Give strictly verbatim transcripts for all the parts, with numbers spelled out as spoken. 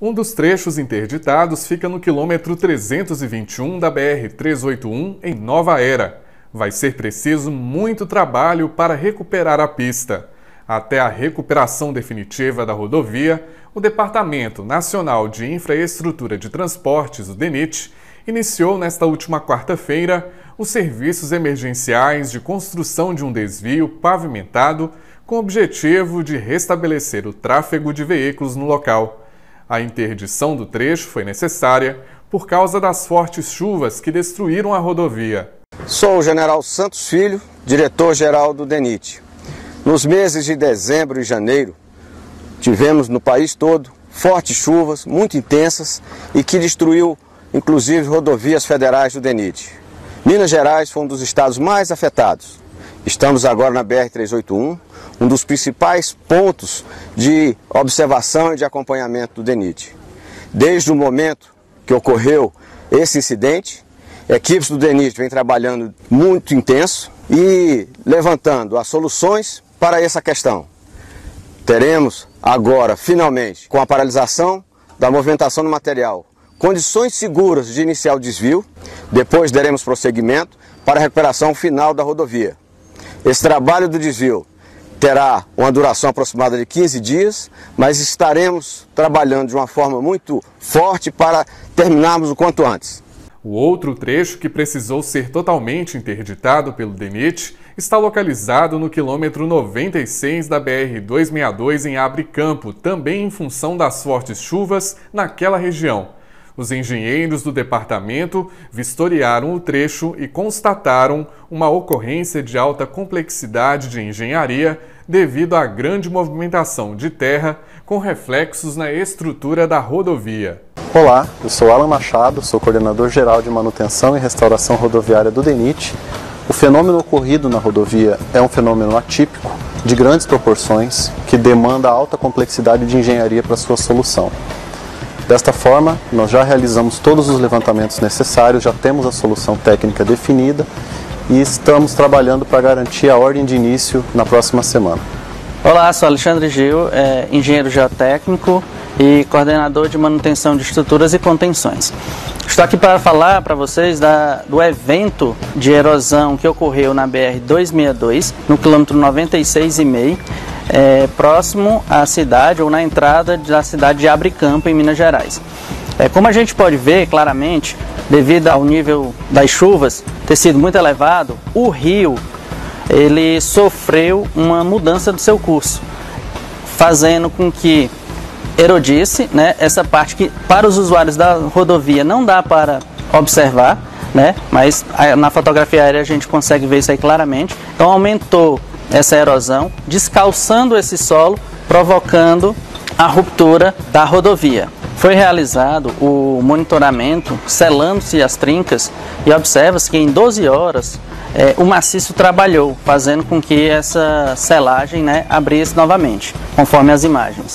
Um dos trechos interditados fica no quilômetro trezentos e vinte e um da B R trezentos e oitenta e um, em Nova Era. Vai ser preciso muito trabalho para recuperar a pista. Até a recuperação definitiva da rodovia, o Departamento Nacional de Infraestrutura de Transportes, o DENIT, iniciou nesta última quarta-feira os serviços emergenciais de construção de um desvio pavimentado com o objetivo de restabelecer o tráfego de veículos no local. A interdição do trecho foi necessária por causa das fortes chuvas que destruíram a rodovia. Sou o General Santos Filho, diretor-geral do DENIT. Nos meses de dezembro e janeiro, tivemos no país todo fortes chuvas, muito intensas, e que destruiu, inclusive, rodovias federais do DENIT. Minas Gerais foi um dos estados mais afetados. Estamos agora na B R trezentos e oitenta e um, um dos principais pontos de observação e de acompanhamento do DENIT. Desde o momento que ocorreu esse incidente, equipes do DENIT vêm trabalhando muito intenso e levantando as soluções para essa questão. Teremos agora, finalmente, com a paralisação da movimentação do material, condições seguras de iniciar o desvio, depois daremos prosseguimento para a recuperação final da rodovia. Esse trabalho do desvio terá uma duração aproximada de quinze dias, mas estaremos trabalhando de uma forma muito forte para terminarmos o quanto antes. O outro trecho que precisou ser totalmente interditado pelo DENIT está localizado no quilômetro noventa e seis da B R duzentos e sessenta e dois em Abre Campo, também em função das fortes chuvas naquela região. Os engenheiros do departamento vistoriaram o trecho e constataram uma ocorrência de alta complexidade de engenharia devido à grande movimentação de terra com reflexos na estrutura da rodovia. Olá, eu sou Alan Machado, sou coordenador geral de manutenção e restauração rodoviária do DENIT. O fenômeno ocorrido na rodovia é um fenômeno atípico, de grandes proporções, que demanda alta complexidade de engenharia para sua solução. Desta forma, nós já realizamos todos os levantamentos necessários, já temos a solução técnica definida e estamos trabalhando para garantir a ordem de início na próxima semana. Olá, sou Alexandre Gil, é, engenheiro geotécnico e coordenador de manutenção de estruturas e contenções. Estou aqui para falar para vocês da, do evento de erosão que ocorreu na B R duzentos e sessenta e dois, no quilômetro noventa e seis e meio, é, próximo à cidade ou na entrada da cidade de Abre Campo, em Minas Gerais. É, como a gente pode ver claramente, devido ao nível das chuvas ter sido muito elevado, o rio ele sofreu uma mudança do seu curso, fazendo com que erodisse, né, essa parte que para os usuários da rodovia não dá para observar, né, mas na fotografia aérea a gente consegue ver isso aí claramente. Então aumentou essa erosão, descalçando esse solo, provocando a ruptura da rodovia. Foi realizado o monitoramento, selando-se as trincas, e observa-se que em doze horas é, o maciço trabalhou, fazendo com que essa selagem, né, abrisse novamente, conforme as imagens.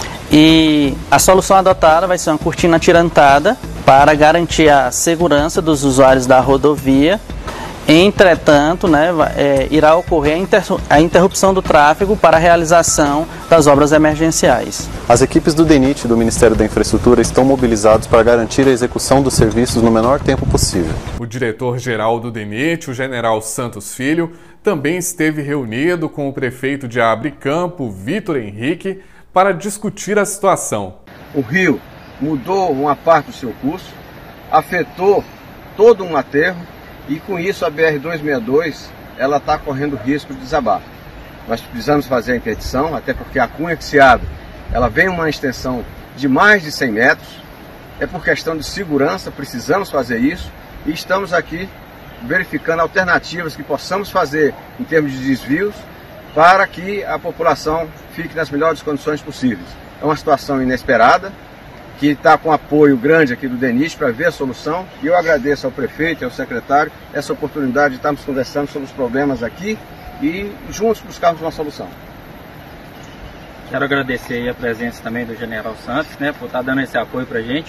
E a solução adotada vai ser uma cortina atirantada para garantir a segurança dos usuários da rodovia. Entretanto, né, é, irá ocorrer a, inter a interrupção do tráfego para a realização das obras emergenciais. As equipes do DENIT e do Ministério da Infraestrutura estão mobilizados para garantir a execução dos serviços no menor tempo possível. O diretor-geral do DENIT, o General Santos Filho, também esteve reunido com o prefeito de Abre Campo, Vitor Henrique, para discutir a situação. O rio mudou uma parte do seu curso, afetou todo um aterro, e com isso a B R duzentos e sessenta e dois ela está correndo risco de desabar. Nós precisamos fazer a interdição, até porque a cunha que se abre, ela vem uma extensão de mais de cem metros, é por questão de segurança, precisamos fazer isso, e estamos aqui verificando alternativas que possamos fazer em termos de desvios, para que a população fique nas melhores condições possíveis. É uma situação inesperada, que está com apoio grande aqui do DENIT para ver a solução, e eu agradeço ao prefeito e ao secretário essa oportunidade de estarmos conversando sobre os problemas aqui e juntos buscarmos uma solução. Quero agradecer a presença também do General Santos, né, por estar dando esse apoio para a gente,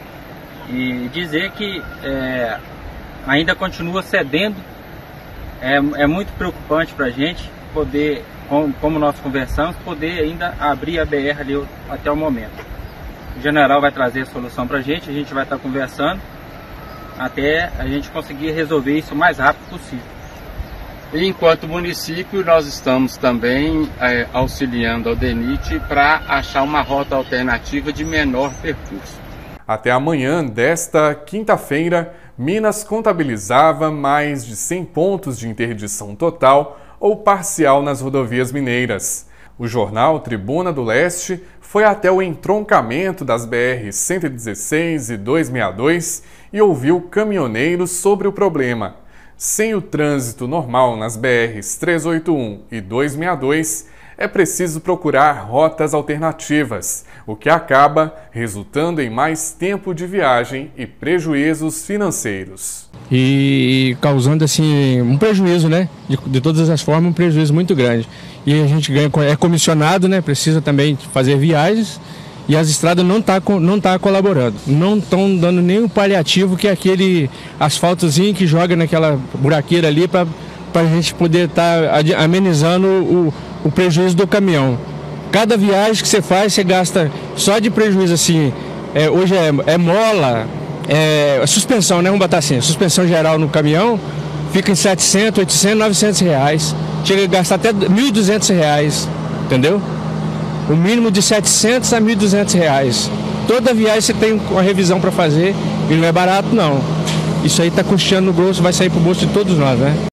e dizer que é, ainda continua cedendo. É, é muito preocupante para a gente poder, como, como nós conversamos, poder ainda abrir a B R ali até o momento. O general vai trazer a solução para a gente, a gente vai estar conversando até a gente conseguir resolver isso o mais rápido possível. E enquanto município, nós estamos também é, auxiliando ao DENIT para achar uma rota alternativa de menor percurso. Até amanhã desta quinta-feira, Minas contabilizava mais de cem pontos de interdição total ou parcial nas rodovias mineiras. O jornal Tribuna do Leste foi até o entroncamento das B R cento e dezesseis e duzentos e sessenta e dois e ouviu caminhoneiros sobre o problema. Sem o trânsito normal nas B Rs trezentos e oitenta e um e duzentos e sessenta e dois, é preciso procurar rotas alternativas, o que acaba resultando em mais tempo de viagem e prejuízos financeiros. E causando assim um prejuízo, né? De, de todas as formas, um prejuízo muito grande. E a gente ganha, é comissionado, né? Precisa também fazer viagens e as estradas não tá, não tá colaborando. Não estão dando nenhum paliativo, que é aquele asfaltozinho que joga naquela buraqueira ali para a gente poder estar tá amenizando o, o prejuízo do caminhão. Cada viagem que você faz, você gasta só de prejuízo assim. É, hoje é, é mola, é suspensão, né? Vamos botar assim, suspensão geral no caminhão fica em setecentos, oitocentos, novecentos reais. Chega a gastar até mil e duzentos reais, entendeu? O mínimo de setecentos a mil e duzentos reais. Toda viagem você tem uma revisão para fazer e não é barato não. Isso aí está custeando no bolso, vai sair para o bolso de todos nós, né?